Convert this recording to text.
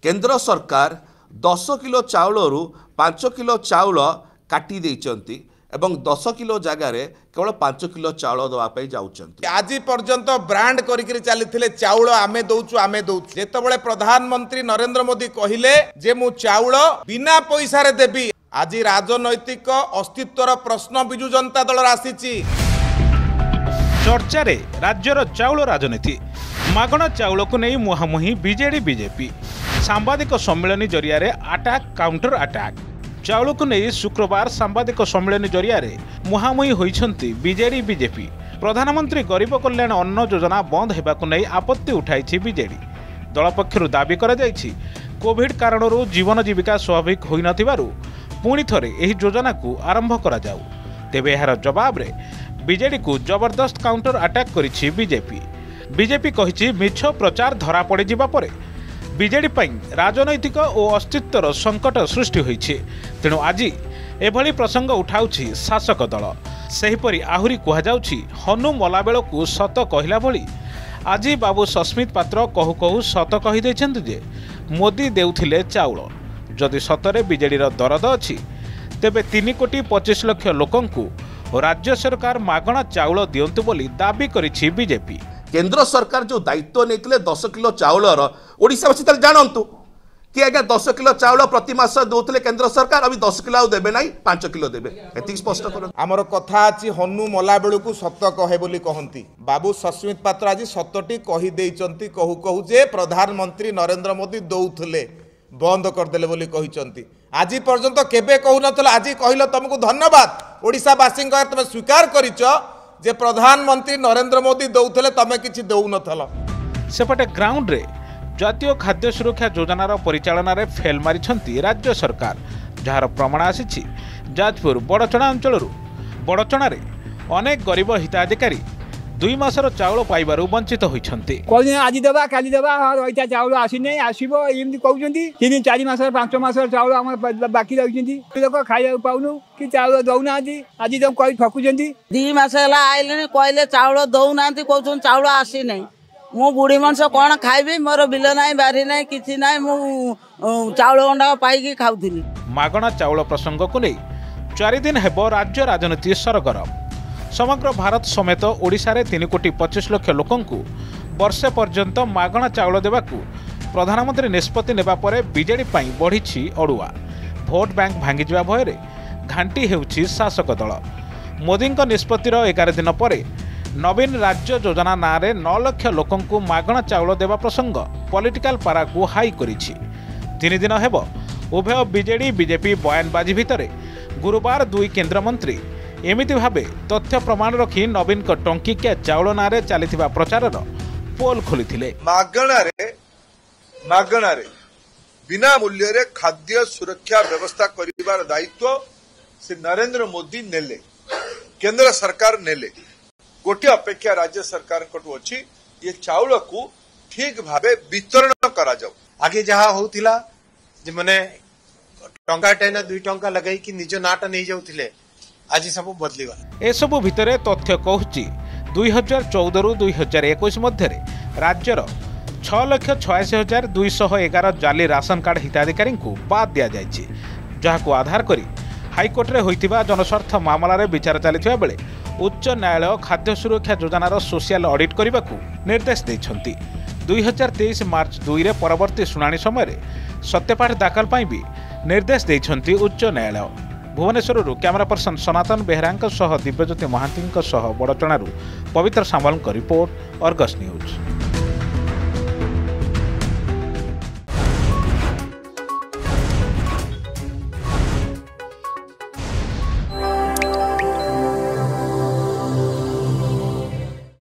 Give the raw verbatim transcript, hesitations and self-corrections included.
केंद्र सरकार दस किलो चाउल पांच किलो चाउल काटी देइचंती एवं दस किलो जगार केवल पांच किलो चाउल दवाई जाऊँच। आज पर्यंत ब्रांड करिकरी चली चाउल आमे दौचु आमे दौचु जेतबळे प्रधानमंत्री नरेंद्र मोदी कहिले जे मु चाउल बिना पैसा रे देबी। आज राजनैतिक अस्तित्वर प्रश्न बिजु जनता दल आसीची। चर्चा रे राज्यर चाउल राजनीति मागणा चाउल को नहीं मुहामुही बीजेडी बीजेपी सांबादिक सम्मेलन जरिया रे अटैक काउंटर अटैक चाउल को नहीं शुक्रवार सांबादिक सम्मेलन जरिया रे मुहामुही होइछंती बीजेडी बीजेपी। प्रधानमंत्री गरीब कल्याण अन्न योजना बंद हेबाकु नहीं आपत्ति उठाई बीजेडी। दल पक्षरु दाबी करा जायछि कोविड कारणरू जीवन जीविका स्वाभाविक होई नथिबारु पुणी थरे एही योजना को आरंभ करा जाऊ। तेबे एहार जवाब रे बीजेडी को जबरदस्त काउंटर अटैक करिछि बीजेपी। बीजेपी कहिछि मिछ प्रचार धरा पड़े जिबा परे बीजेडी पई राजनैतिक और अस्तित्वर संकट सृष्टि होइछि। तेणु आज एभली प्रसंग उठाउछि शासक दल। सेहिपरि आहुरी कुहा जाउछि हनु मला बेलकु सत कहिला भली आज बाबू सस्मित पात्र कहू कहू सत कहि दैछन्ति जे मोदी देउथिले चाउल। जदि सतरे बीजेडी रो दरद अछि तेबे तीन कोटी पच्चीस लाख लोकंकु राज्य सरकार मागणा चाउल दियंतु बोली दाबी करिछि बीजेपी। केंद्र सरकार जो दायित्व नहीं दस किलो चाउलर ओडिशावासी ताले जानतु कि आज्ञा दस किलो चाउल प्रति मास दौले केंद्र सरकार अभी दस किलो आउ देबे नहीं पांच किलो देबे एति स्पष्ट कर। आमर कथा अछि हनु मला बेलू को सत कहे बोली कहंती। बाबू सस्मित पात्र आज सतटी कहि देइचंती कहू कहू जे प्रधानमंत्री नरेंद्र मोदी दौथले बंद करदेले बोली कहिचंती। आज पर्यंत केबे कहू नथला आज कहिलो तुमको धन्यवाद। ओडिशावासी तुम स्वीकार करिच जे प्रधानमंत्री नरेंद्र मोदी दौथले तमे किछि दौ नथला। सेपटे ग्राउंड रे जातीय खाद्य सुरक्षा योजनार परिचालन रे फेल मारिछंती राज्य सरकार जार प्रमाण आसीछि जाजपुर बड़चणा अंचल बड़चणा रे अनेक गरीब हिताधिकारी दुई मासर चाउल पाइबारु वंचित होइछंती। कोन आज देबा काली देबा ओइटा चाउल आसी नै आसीबो एमती कहउछंती तीन चार मासर पांच मासर चाउल हम बाकी रहिछंती लोक खाइया पाउनु कि चाउल दउना आज आज जम कहि ठकुछंती दी मास हला आइले कहले चाउल दउनांती कहउछन चाउल आसी नै मु बुढ़ी मनस कोन खाइबे मोर बिल नाही बारी नाही किछि नाही मु चाउल अंडा पाइकी खाउथिली। मागणा चाउल प्रसंग को नै चार दिन हेबो राज्य राजनीति सरगरम। समग्र भारत समेत ओडिशा रे तीन कोटी पच्चीस लाख लोकंकु वर्षे पर्यंत मागणा चाउल देबाकू प्रधानमंत्री निष्पत्ति नेबा परे बीजेडी पई बढ़िछि अड़ुआ। भोट बैंक भांगिजिबा भୟରେ घांटी हेउछि शासक दल। मोदीଙ୍କ निष्पत्तिर एगार दिन परे नवीन राज्य योजना नारे नौ लाख लोकंकु मागणा चाउल देबा प्रसंग पॉलिटिकल पारा को हाई करिछि। तीन दिन हेबो उभय बीजेडी बीजेपी बयानबाजी भितरे गुरुवार दुई केंद्र मंत्री एमिति भावे तथ्य प्रमाण रखी नवीन को टंकिकिया चाउल नारे चलीथिबा प्रचारर पोल खोलिथिले। मागणा रे मागणा रे बिना मूल्य रे खाद्य सुरक्षा व्यवस्था करिबार दायित्व से नरेंद्र मोदी नेले केंद्र सरकार नेले। गोटे अपेक्षा राज्य सरकार को अछि ये चाउल को ठीक भावे वितरण करा जाऊ। आगे जहाँ होतिला जे माने टंका टेना दुई टंका लगाई कि निज नाटा नहीं जाउथिले आज सब बदलिवा। ए सबु भितरे तथ्य कहूची दुई हजार चौदह रु दुई हजार इक्कीस मध्य राज्यर छह लाख छयासी हजार दुई शह एगार जाली राशन कार्ड हिताधिकारी को बाद दिया जायछि जहाको आधार करी हाईकोर्ट रे होइतिबा जनस्वार्थ मामला रे विचार चलिथिबा बेले उच्च न्यायालय खाद्य सुरक्षा योजनार सोशल ऑडिट करबाकू निर्देश दैछंती। दुई हजार तेईस मार्च दुई रे परवर्ती शुणाणी समय सत्यपाठ दाखल पाई भी निर्देश दैछंती उच्च न्यायालय। Bhubaneswar camera person Sanatan Behera Dibyajyoti Mahanty Barachana Pabitra Samal report Argus news.